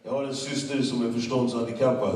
Jag har en syster som är förståndshandikappad.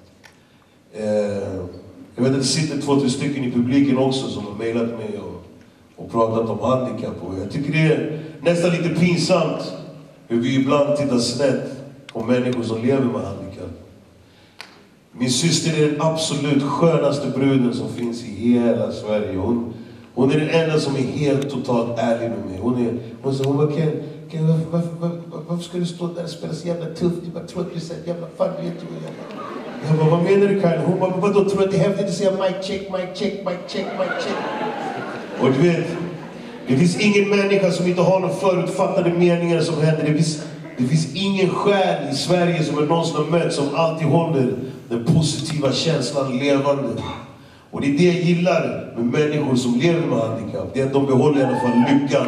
Jag vet att det sitter 2-3 stycken i publiken också som har mejlat mig och pratat om handikapp. Och jag tycker det är nästan lite pinsamt hur vi ibland tittar snett på människor som lever med handikapp. Min syster är den absolut skönaste bruden som finns i hela Sverige. Hon är den enda som är helt totalt ärlig med mig. Hon bara, varför ska du stå där och spela så jävla tufft? Jag bara tror att du är så jävla fan. Jag bara, vad menar du Karin? Hon bara, vadå, tror att det är häftigt att säga mic check, mic check, mic check, mic check. Och du vet, det finns ingen människa som inte har några förutfattade meningar som händer. Det finns ingen själ i Sverige som jag någonsin har mött som alltid håller den positiva känslan levande. Och det är det jag gillar med människor som lever med handikapp. Det är att de behåller i alla fall lyckan.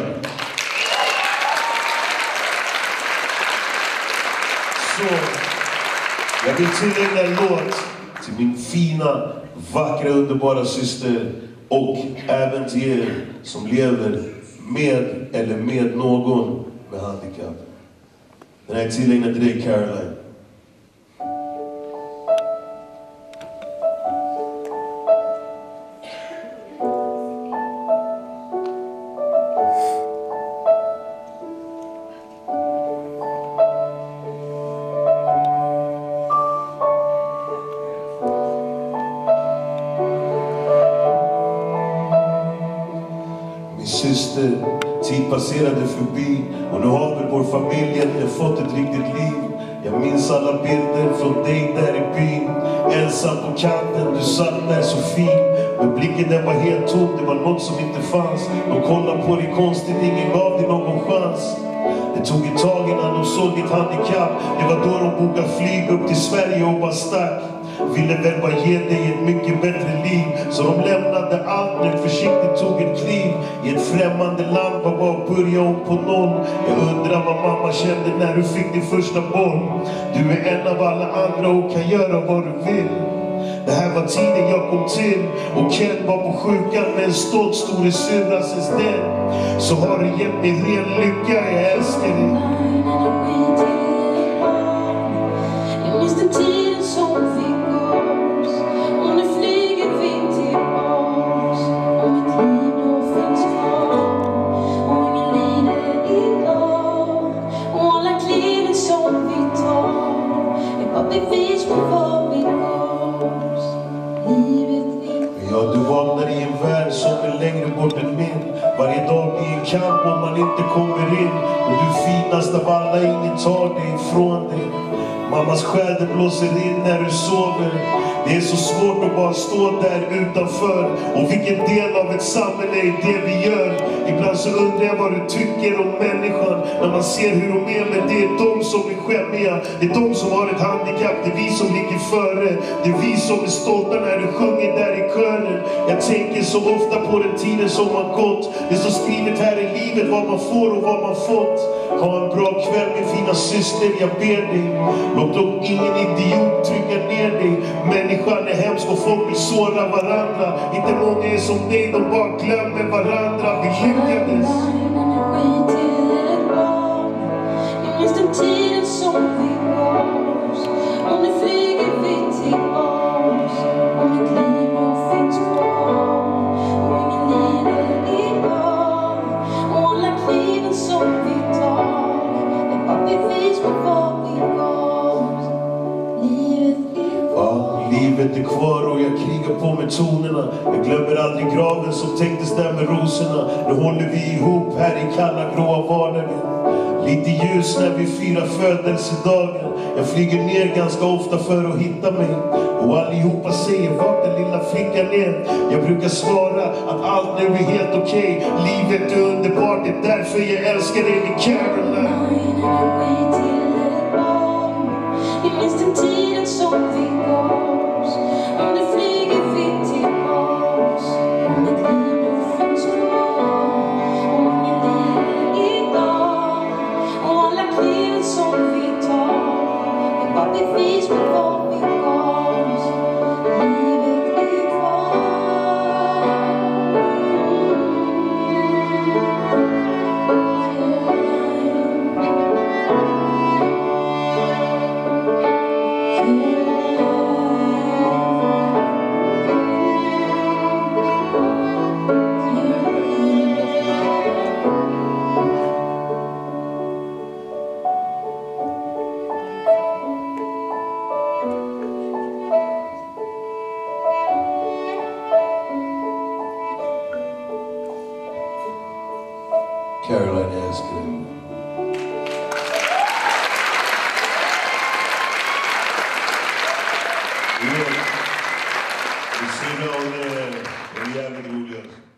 Så jag vill tillägna en låt till min fina, vackra, underbara syster. Och även till er som lever med eller med någon med handikapp. Den här är tillägnad till dig, Caroline. Syster, tid passerade förbi och nu har väl vår familj äntligen fått ett riktigt liv. Jag minns alla bilder från dig där i byn. Ensam på kanten, du satt där så fin. Men blicken den var helt tom, det var något som inte fanns. De kollade på dig konstigt, ingen gav dig någon chans. Det tog ett tag innan de såg ditt handikapp. Det var då de bokade flyg upp till Sverige och bara stack. Ville väl bara ge dig ett mycket bättre liv. Så de lämnade allt nu, försiktigt tog ett kliv i ett främmande land, bara börja om på noll. Jag undrar vad mamma kände när du fick din första boll. Du är en av alla andra och kan göra vad du vill. Det här var tiden jag kom till och Ken var på sjukan med en stolt storesyrrassistent. Så har du gett mig ren lycka, jag älskar dig. Jag minns den tiden som fick oss och nu flyger vi tillbaks. Och mitt liv då finns kvar och ingen lider idag. Och alla kliven som vi tar är bara bevis på vad vi går. Ja, du vaknar i en värld som är längre bort än min. Varje dag blir en kamp om man inte kommer in. Och du finast av alla, ingen tar dig ifrån dig. Mammas själ det blåser in när du sover. Det är så svårt att bara stå där utanför. Och vilken del av ett samhälle är det vi gör? Ibland så undrar jag vad du tycker om människan. När man ser hur de är, men det är de som är skämmiga. Det är de som har ett handikapp, det är vi som ligger före. Det är vi som är stolta när du sjunger där i kören. Jag tänker så ofta på den tiden som har gått. Det står skrivet här i livet vad man får och vad man fått. Ha en bra kväll min fina syster, jag ber dig. Låt dock ingen idiot trycka ner dig. Människan är hemsk och folk vill såra varandra. Inte många är som dig, de bara glömmer varandra. Vi lyckades. Jag minns den tiden som vi gås och nu flyger vi tillbaks. Och mitt liv då finns kvar och ingen lider idag. Och alla kliven som vi tar är bara bevis på vad vi går. Livet är kvar och jag krigar på med tonerna. Jag glömmer aldrig graven som täcktes där med rosorna. Nu håller vi ihop här i kalla gråa vardagen. Lite ljus när vi firar födelsedagen. Jag flyger ner ganska ofta för att hitta mig. Och allihopa säger vart den lilla flickan är. Jag brukar svara att allt nu är helt okej. Livet är underbart, det är därför jag älskar dig med Caroline. Jag minns den tiden som vi gås och nu flyger vi tillbaks. Och mitt liv då finns kvar och ingen lider idag. Och alla kliven som vi tar är bara bevis på vad vi gås. Livet är kvar. Caroline, jag älskar dig. Du ser, hon är jävligt rolig.